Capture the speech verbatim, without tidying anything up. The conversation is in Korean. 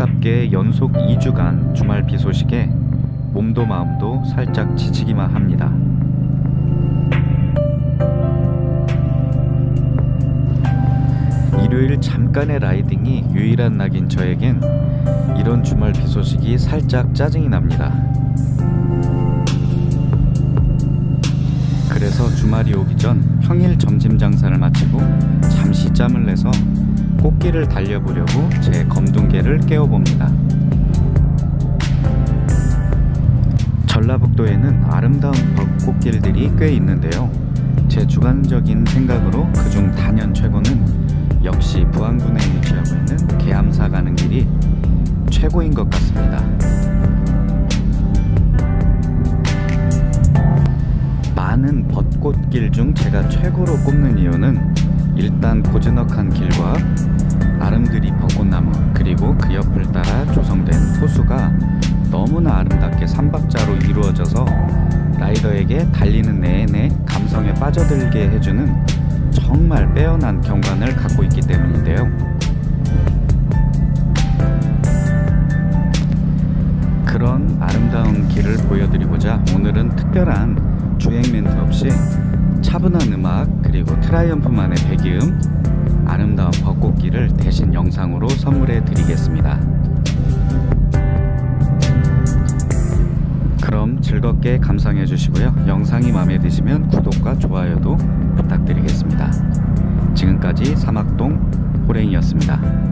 안타깝게 연속 이 주간 주말 비 소식에 몸도 마음도 살짝 지치기만 합니다. 일요일 잠깐의 라이딩이 유일한 낙인 저에겐 이런 주말 비 소식이 살짝 짜증이 납니다. 그래서 주말이 오기 전 평일 점심 장사를 마치고 잠시 짬을 내서 꽃길을 달려보려고 제 검둥개를 깨워봅니다. 전라북도에는 아름다운 벚꽃길들이 꽤 있는데요. 제 주관적인 생각으로 그중 단연 최고는 역시 부안군에 위치하고 있는 계암사 가는 길이 최고인 것 같습니다. 많은 벚꽃길 중 제가 최고로 꼽는 이유는 일단 고즈넉한 길과 아름드리 벚꽃나무, 그리고 그 옆을 따라 조성된 호수가 너무나 아름답게 삼박자로 이루어져서 라이더에게 달리는 내내 감성에 빠져들게 해주는 정말 빼어난 경관을 갖고 있기 때문인데요. 그런 아름다운 길을 보여드리고자 오늘은 특별한 주행 멘트 없이 차분한 음악 그리고 트라이언프만의 배기음, 아름다운 벚꽃길을 대신 영상으로 선물해 드리겠습니다. 그럼 즐겁게 감상해 주시고요. 영상이 마음에 드시면 구독과 좋아요도 부탁드리겠습니다. 지금까지 사막동 호랭이였습니다.